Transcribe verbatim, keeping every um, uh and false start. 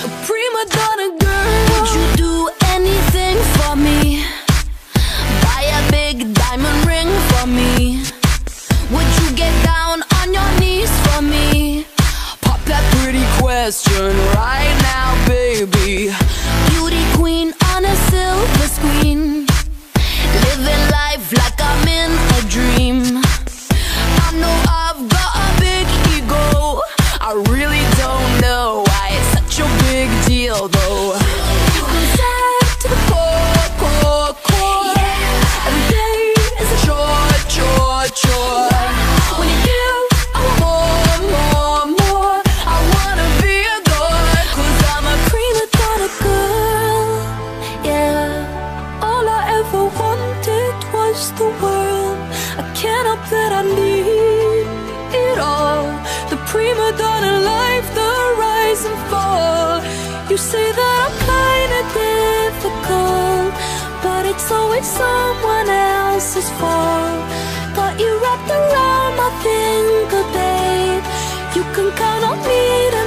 a prima donna girl. Would you do anything for me? Buy a big diamond ring for me? Would you get down on your knees for me? Pop that pretty question right now, baby. Beauty queen on a silver screen, living life like I'm in a dream. I know I've got a big ego, I really don't know why it's such a big deal though. From sad to the core, core, core, yeah. Every day is a chore, chore, chore. When you give, I want more, more, more. I wanna be a god, cause I'm a prima donna girl, yeah. All I ever wanted was the world. I can't help that I need it all. The prima donna life, the rise and fall. You say that I'm kinda difficult, but it's always someone else's fault. Got you wrapped around my finger, babe. You can count on me to